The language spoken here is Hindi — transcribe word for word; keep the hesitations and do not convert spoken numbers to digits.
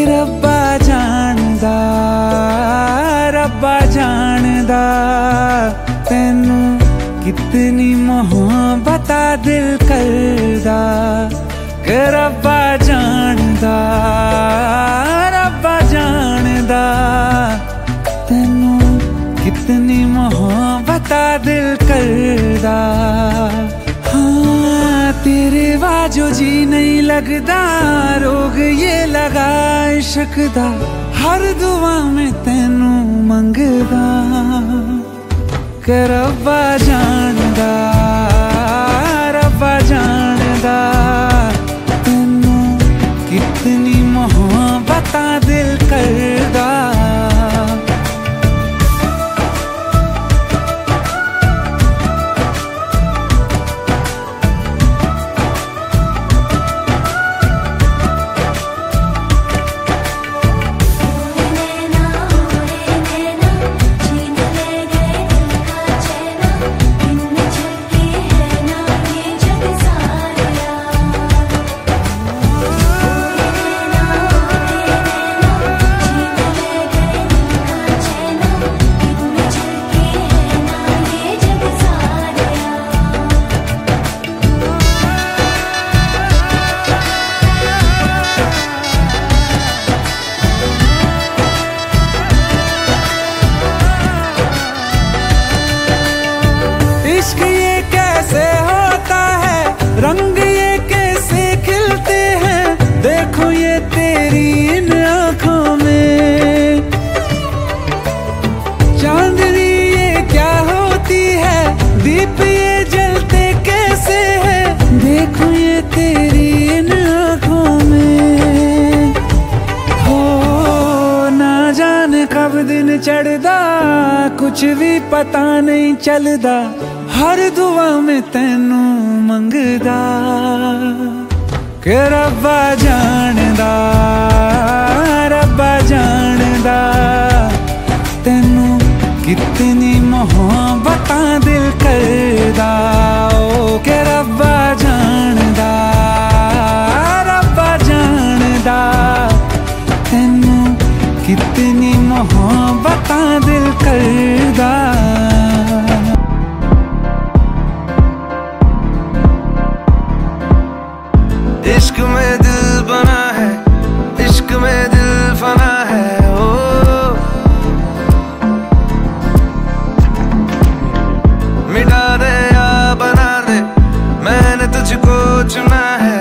रब्बा जानदा रब्बा जानदा तैनू कितनी मोहब्बत दिल करदा। के रब्बा जानदा रब्बा जानदा तैनू कितनी मोहब्बत दिल करदा। हाँ तेरे वाजो जी नहीं लगदा, रोग ये लगा इश्क दा, हर दुआ में तैनू मंगदा। के रब्बा जानदा रब्बा जानदा तैनू कितनी मोहब्बत दिल करदा। इश्क ये कैसे होता है, रंग ये कैसे खिलते हैं, देखो ये तेरी इन आँखों में। चांदनी ये क्या होती है, दीप ये जलते कैसे हैं, देखो ये तेरी इन आँखों में। हो ना जाने कब दिन चढ़दा, कुछ भी पता नहीं चलदा, हर दुआ में तैनू मंगदा। के रब्बा जानदा रब्बा जानदा तैनू कितनी मोहब्बत दिल करदा। ओ के रब्बा जानदा रब्बा जानदा तैनू कितनी मोहब्बत दिल करदा। इश्क में दिल बना है, इश्क में दिल फना है। ओ मिटा दे या बना दे, मैंने तुझको चुना है।